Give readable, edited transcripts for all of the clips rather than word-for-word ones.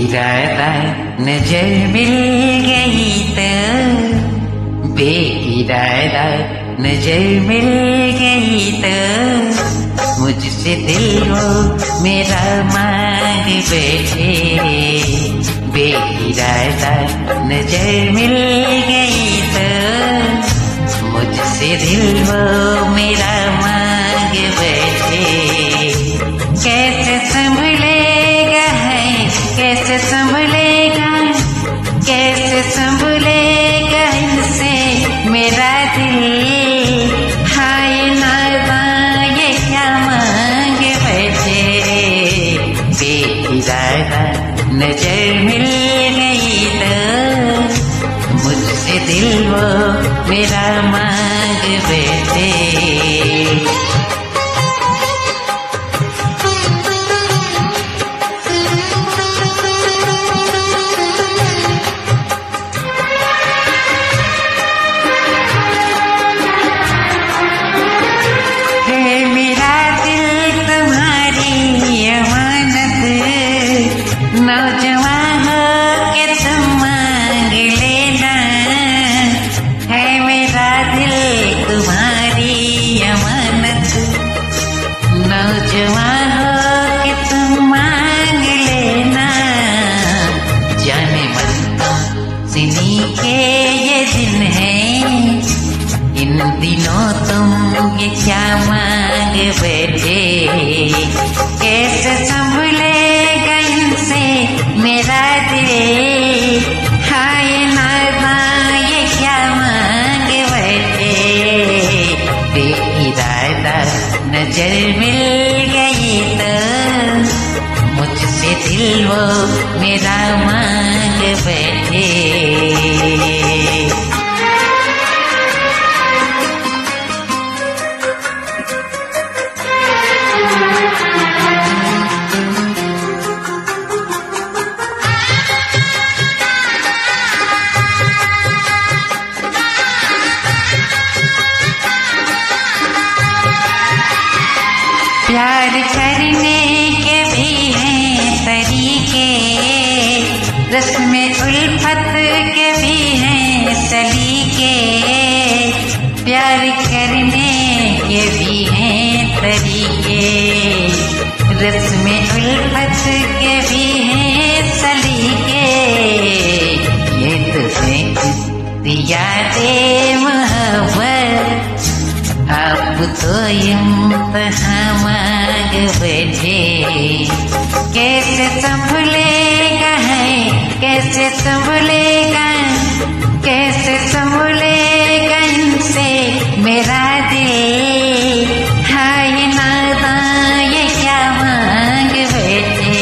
बेइरादा नजर मिल गई तो, बेइरादा नजर मिल गई तो, मुझसे दिल वो मेरा मांग बैठे। बेइरादा नजर मिल गई तो, मुझसे दिल वो मेरा मांग बैठे। कैसे संभलेगा है, कैसे संभलेगा, कैसे संभलेगा इनसे मेरा दिल। हाय नाज़ा ये क्या मांग बैठे। बेइरादा नजर मिल गई तो, मुझसे दिल वो मेरा मांग बैठे। नौजवान हो के तुम मांग लेना, है मेरा दिल तुम्हारी अमानत। नौजवान हो के तुम मांग लेना, जाने मन सिनी के ये दिन है। इन दिनों तुम ये क्या मांग बैठे। कैसे संभलेगा इनसे मेरा दिल। हाय नाज़ा ये क्या मांग बैठे। बेइरादा नजर मिल गई तो, मुझसे दिल वो मेरा मांग बैठे। प्यार करने के भी हैं तरीके, रस्म उल्फत के भी हैं सलीके। प्यार करने के भी हैं तरीके, रस्म उल्फत के भी हैं सलीके। ये तो है यादे मोहब्बत, अब तो इम्तिहान मांग बैठे। कैसे संभलेगा है, कैसे संभलेगा, कैसे संभलेगा इनसे मेरा दिल। हाय नाज़ा ये क्या मांग बैठे।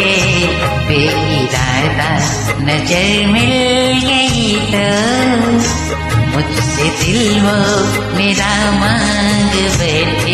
बेइरादा नजर मिल गई तो, मुझसे दिल वो मेरा मांग बैठे।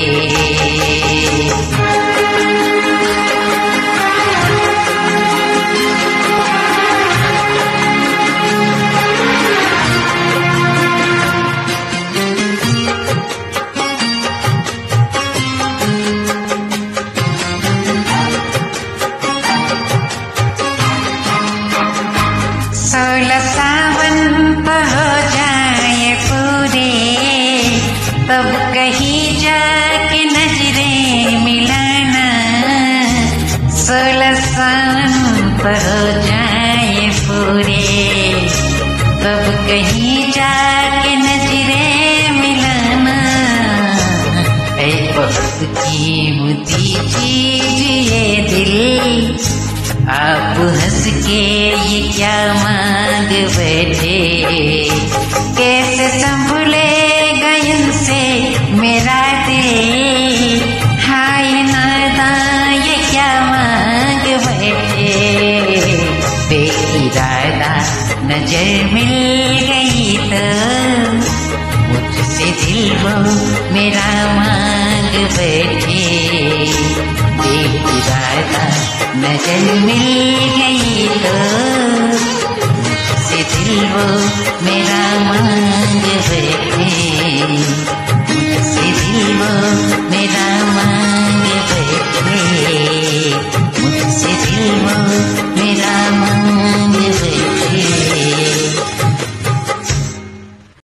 सावन हो जाए पूरे, तब कहीं जाके नजरें मिलाना। 16 सावन हो जाए पूरे, तब कहीं जाके नजरें मिलाना। ऐ बहुत कीमती चीज ये दिल, आप हंस के ये क्या मांग बैठे। कैसे संभलेगा इनसे मेरा दिल। हाय नाज़ा ये क्या मांग बैठे। बेइरादा नजर मिल गई तो, मुझसे दिल वो मेरा मांग बैठे। बेइरादा नजर मिल गई तो, मुझसे दिल वो मेरा